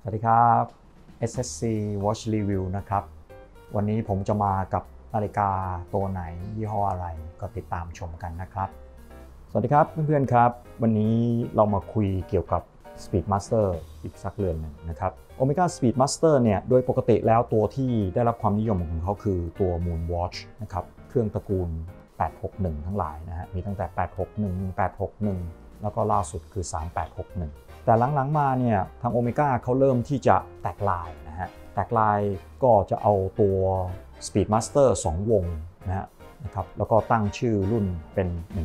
สวัสดีครับ SSC Watch Review นะครับวันนี้ผมจะมากับนาฬิกาตัวไหนยี่ห้ออะไรก็ติดตามชมกันนะครับสวัสดีครับเพื่อนๆครับวันนี้เรามาคุยเกี่ยวกับ Speedmaster อีกสักเรือนหนึ่งนะครับ Omega Speedmaster เนี่ยโดยปกติแล้วตัวที่ได้รับความนิยมของเขาคือตัว Moon Watch นะครับเครื่องตระกูล861ทั้งหลายนะฮะมีตั้งแต่861 861แล้วก็ล่าสุดคือ3861แต่หลังๆมาเนี่ยทาง Omega เขาเริ่มที่จะแตกลายนะฮะแตกลายก็จะเอาตัว Speedmaster 2 วงนะครับแล้วก็ตั้งชื่อรุ่นเป็น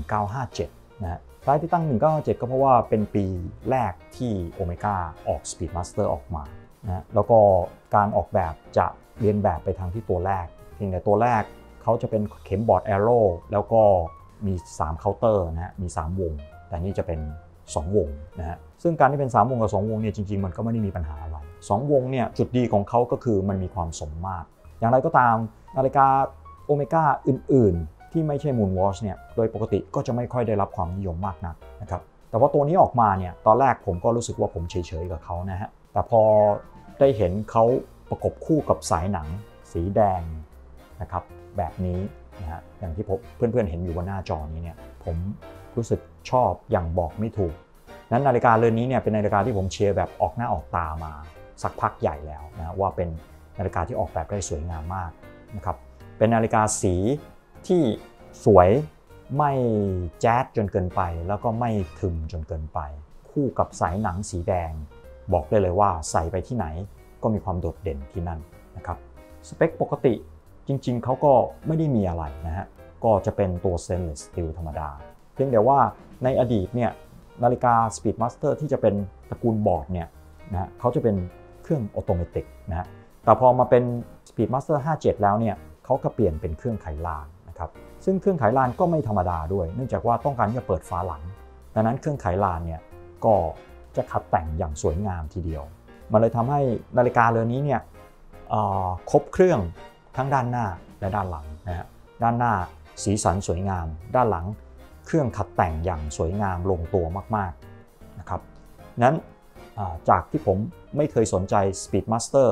1957นะฮะสาเหตุที่ตั้ง 1957ก็เพราะว่าเป็นปีแรกที่ Omega ออก Speedmaster ออกมานะแล้วก็การออกแบบจะเรียนแบบไปทางที่ตัวแรกเพียงแต่ตัวแรกเขาจะเป็นเข็มบอร์ดแอโร่แล้วก็มี3เคาน์เตอร์นะฮะมี3วงแต่นี่จะเป็น2 วงนะฮะซึ่งการที่เป็น3 วงกับ2 วงเนี่ยจริงๆมันก็ไม่ได้มีปัญหาอะไร2 วงเนี่ยจุดดีของเขาก็คือมันมีความสมมาตรอย่างไรก็ตามนาฬิกาโอเมก้าอื่นๆที่ไม่ใช่ Moon Watch เนี่ยโดยปกติก็จะไม่ค่อยได้รับความนิยมมากนักนะครับแต่ว่าตัวนี้ออกมาเนี่ยตอนแรกผมก็รู้สึกว่าผมเฉยๆกับเขานะฮะแต่พอได้เห็นเขาประกบคู่กับสายหนังสีแดงนะครับแบบนี้นะฮะอย่างที่เพื่อนๆเห็นอยู่บนหน้าจอนี้เนี่ยผมรู้สึกชอบอย่างบอกไม่ถูกนั้นนาฬิกาเรือนนี้เนี่ยเป็นนาฬิกาที่ผมเชียร์แบบออกหน้าออกตามาสักพักใหญ่แล้วนะว่าเป็นนาฬิกาที่ออกแบบได้สวยงามมากนะครับเป็นนาฬิกาสีที่สวยไม่แจ๊ดจนเกินไปแล้วก็ไม่ทึมจนเกินไปคู่กับสายหนังสีแดงบอกได้เลยว่าใส่ไปที่ไหนก็มีความโดดเด่นที่นั่นนะครับสเปคปกติจริงๆเขาก็ไม่ได้มีอะไรนะฮะก็จะเป็นตัว stainless steel ธรรมดาเพียงแต่ว่าในอดีตเนี่ยนาฬิกา Speedmaster ที่จะเป็นตระกูลบอร์ดเนี่ยนะเขาจะเป็นเครื่องออโตเมติกนะฮะแต่พอมาเป็น Speedmaster 57 แล้วเนี่ยเขาก็เปลี่ยนเป็นเครื่องไขลานนะครับซึ่งเครื่องไขลานก็ไม่ธรรมดาด้วยเนื่องจากว่าต้องการที่จะเปิดฝาหลังดังนั้นเครื่องไขลานเนี่ยก็จะขัดแต่งอย่างสวยงามทีเดียวมันเลยทำให้นาฬิกาเรือนนี้เนี่ยครบเครื่องทั้งด้านหน้าและด้านหลังนะฮะด้านหน้าสีสันสวยงามด้านหลังเครื่องขัดแต่งอย่างสวยงามลงตัวมากๆนะครับนั้นจากที่ผมไม่เคยสนใจ Speedmaster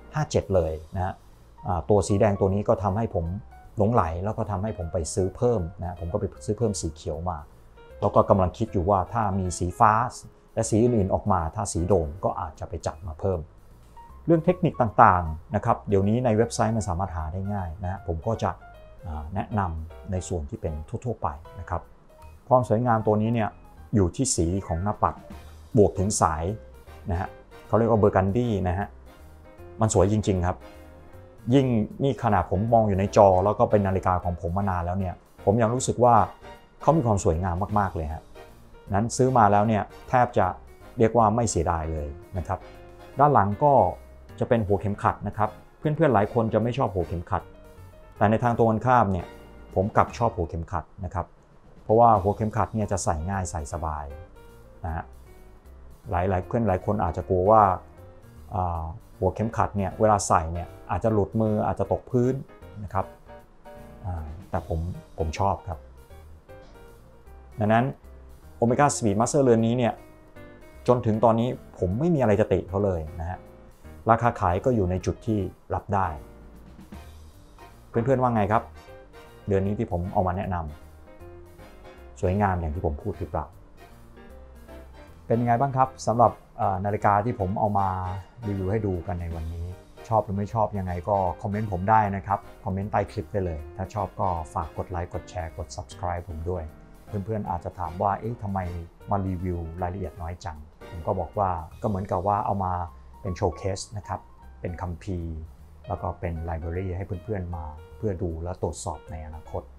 57 เลยนะฮะตัวสีแดงตัวนี้ก็ทำให้ผมหลงไหลแล้วก็ทำให้ผมไปซื้อเพิ่มนะผมก็ไปซื้อเพิ่มสีเขียวมาแล้วก็กำลังคิดอยู่ว่าถ้ามีสีฟ้าและสีอื่นๆออกมาถ้าสีโดนก็อาจจะไปจัดมาเพิ่มเรื่องเทคนิคต่างๆนะครับเดี๋ยวนี้ในเว็บไซต์มันสามารถหาได้ง่ายนะผมก็จะแนะนำในส่วนที่เป็นทั่วๆไปนะครับความสวยงามตัวนี้เนี่ยอยู่ที่สีของหน้าปัดบวกถึงสายนะฮะเขาเรียกว่าเบอร์กันดี้นะฮะมันสวยจริงๆครับยิ่งนี่ขนาดผมมองอยู่ในจอแล้วก็เป็นนาฬิกาของผมมานานแล้วเนี่ยผมยังรู้สึกว่าเขามีความสวยงามมากๆเลยฮะนั้นซื้อมาแล้วเนี่ยแทบจะเรียกว่าไม่เสียดายเลยนะครับด้านหลังก็จะเป็นหัวเข็มขัดนะครับเพื่อนๆหลายคนจะไม่ชอบหัวเข็มขัดแต่ในทางตรงกันข้ามเนี่ยผมกลับชอบหัวเข็มขัดนะครับเพราะว่าหัวเข็มขัดเนี่ยจะใส่ง่ายใส่สบายนะฮะหลายคนอาจจะกลัวว่าหัวเข็มขัดเนี่ยเวลาใส่เนี่ยอาจจะหลุดมืออาจจะตกพื้นนะครับแต่ผมชอบครับดังนั้น Omega Speedmaster เรือนนี้เนี่ยจนถึงตอนนี้ผมไม่มีอะไรจะติเขาเลยนะฮะราคาขายก็อยู่ในจุดที่รับได้เพื่อนๆว่าไงครับเดือนนี้ที่ผมเอามาแนะนำสวยงามอย่างที่ผมพูดหรือเปล่าเป็นยังไงบ้างครับสำหรับนาฬิกาที่ผมเอามารีวิวให้ดูกันในวันนี้ชอบหรือไม่ชอบยังไงก็คอมเมนต์ผมได้นะครับคอมเมนต์ใต้คลิปได้เลยถ้าชอบก็ฝากกดไลค์กดแชร์กด Subscribe ผมด้วยเพื่อนๆอาจจะถามว่าเอ๊ะทำไมมารีวิวรายละเอียดน้อยจังผมก็บอกว่าก็เหมือนกับว่าเอามาเป็นโชว์เคสนะครับเป็นคัมภีร์แล้วก็เป็นไลบรารีให้เพื่อนๆมาเพื่อดูและตรวจสอบในอนาคต